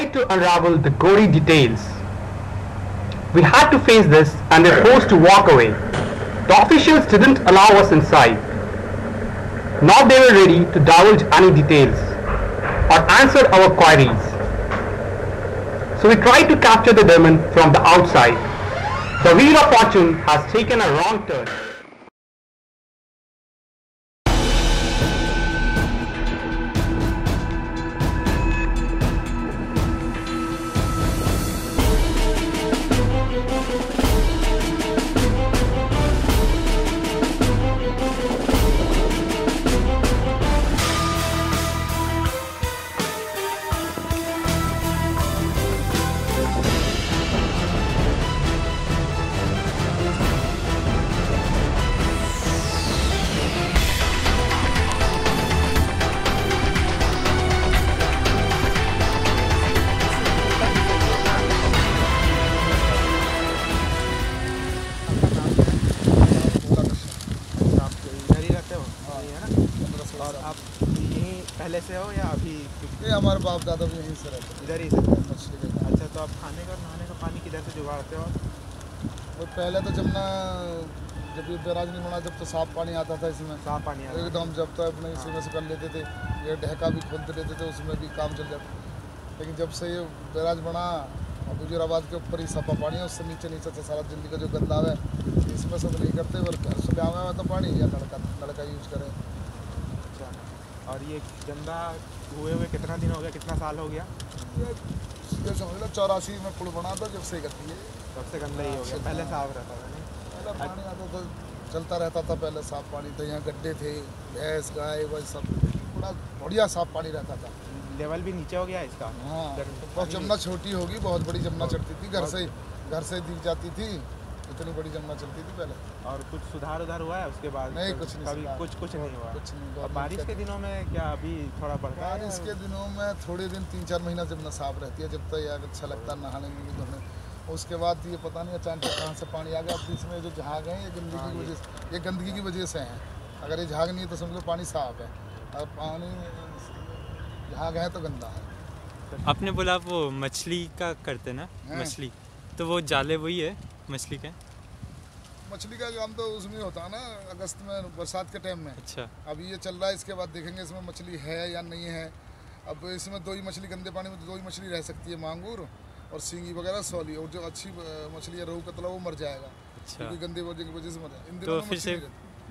tried to unravel the gory details. We had to face this and were forced to walk away. The officials didn't allow us inside. Nor they were ready to divulge any details or answer our queries. So we tried to capture the demon from the outside. The wheel of fortune has taken a wrong turn. और आप यहीं पहले से हो या अभी? ये हमारे बाप दादा भी यहीं से रहते हैं, इधर ही से मछली के। अच्छा, तो आप खाने का और नहाने का पानी किधर से जुगाड़ते हो? और पहले तो जब ये बैराज नहीं बना जब तो साफ पानी आता था इसमें, साफ पानी आता एकदम जब तो अपने इसी में से कर लेते थे। ये ढहका भी खोदते लेते थे, उसमें भी काम चल जाता। लेकिन जब से ये बैराज बना और गुजराबाद के ऊपर ही साफा पानी है, उससे नीचे नीचे से सारा दिल्ली का जो गंदा है इसमें सब नहीं करते, और घर से आया हुआ तो पानी या नलका यूज करें। अच्छा, और ये गंदा हुए हुए कितना दिन हो गया, कितना साल हो गया? ये समझ लो 84 में पुल बना था, जब से करती है तब से गंदा ही हो गया। पहले साफ रहता था नहीं? पहले पानी आता था, चलता रहता था, पहले साफ पानी था। यहाँ गड्ढे थे, भैंस गाय वही सब पूरा बढ़िया साफ पानी रहता था। लेवल भी नीचे हो गया इसका? हाँ, बहुत जमुना छोटी होगी, बहुत बड़ी जमुना चढ़ती थी, घर से दिख जाती थी, इतनी बड़ी जमुना चलती थी पहले। और कुछ सुधार हुआ है उसके बाद? नहीं, कुछ नहीं, कभी कुछ नहीं हुआ। कुछ नहीं। और बारिश के दिनों में क्या अभी थोड़ा बढ़ता है? बारिश के दिनों में थोड़े दिन 3-4 महीना जमुना साफ रहती है, जब तक यार अच्छा लगता है नहाने में भी धोने। उसके बाद ये पता नहीं अचानक कहाँ से पानी आ गया। अब इसमें जो झाग है ये गंदगी की वजह से हैं। अगर ये झाग नहीं है तो समझ लो पानी साफ है, और पानी झाग है तो गंदा है। आपने बोला वो मछली का करते ना, मछली तो वो जाले वही है मछली के? मछली का काम तो उसमें होता है ना, अगस्त में बरसात के टाइम में। अच्छा, अभी ये चल रहा है, इसके बाद देखेंगे इसमें मछली है या नहीं है। अब इसमें 2 ही मछली, गंदे पानी में तो 2 ही मछली रह सकती है, मांगूर और सींगी वगैरह, सौली। और जो अच्छी मछली है, रोहू कतला, वो मर जाएगा। अच्छा, क्योंकि गंदे वजह की वजह से मर जाएगा। इन तो दिनों में फिर से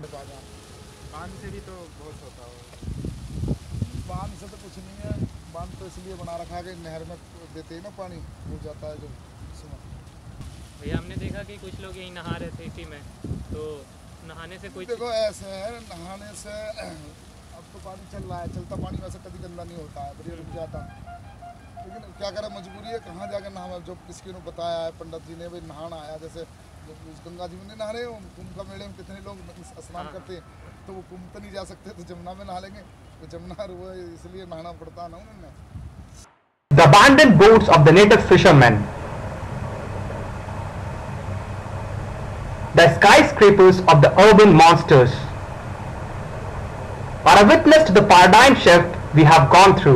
बांध से भी तो बहुत होता होगा। बांध से तो कुछ नहीं है, बांध तो इसलिए बना रखा है कि नहर में देते ही ना पानी हो जाता है जो इसमें। भैया हमने देखा कि कुछ लोग यहीं नहा रहे थे इसी में, तो नहाने से कोई? देखो ऐसे है, नहाने से अब तो पानी चल रहा है, चलता पानी वैसे कभी गंदा नहीं होता है, बढ़िया रुक जाता। लेकिन क्या करें, मजबूरी है, कहाँ जाकर नहा। जो किसी ने बताया है पंडित जी ने, भाई नहाना आया, जैसे गंगा जी में नहीं नहा रहे हो, कुंभ का मेले में कितने लोग स्नान करते हैं, तो वो कुंभ तो नहीं जा सकते, तो जमुना में नहा लेंगे। तो जमुना वो इसलिए नहाना पड़ता ना उन्हें। The abandoned boats of the native fishermen, the skyscrapers of the urban monsters, are a witness to the paradigm shift we have gone through.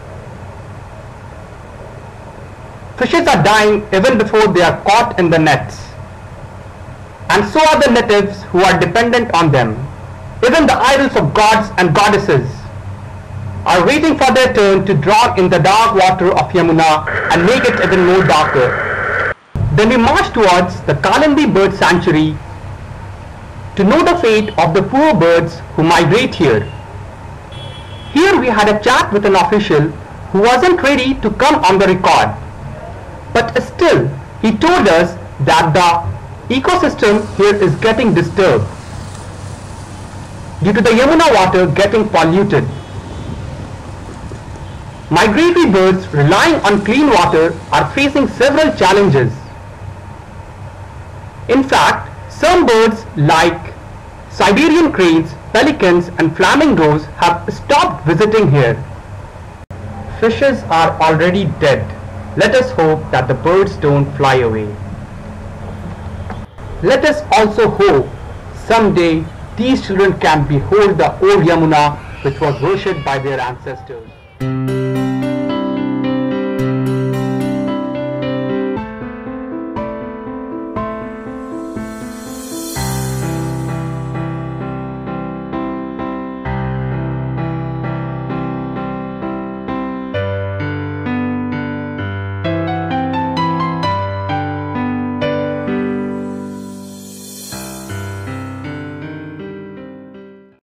Fishes are dying even before they are caught in the nets, and so are the natives who are dependent on them. Even the idols of gods and goddesses are waiting for their turn to drown in the dark water of Yamuna and make it even more darker. Then we march towards the Kalindi Bird Sanctuary to know the fate of the poor birds who migrate here. Here we had a chat with an official who wasn't ready to come on the record, but still he told us that the ecosystem here is getting disturbed due to the Yamuna water getting polluted. Migratory birds relying on clean water are facing several challenges. In fact, some birds like Siberian cranes, pelicans and flamingos have stopped visiting here. Fishes are already dead. Let us hope that the birds don't fly away. Let us also hope someday these children can behold the old Yamuna which was worshipped by their ancestors.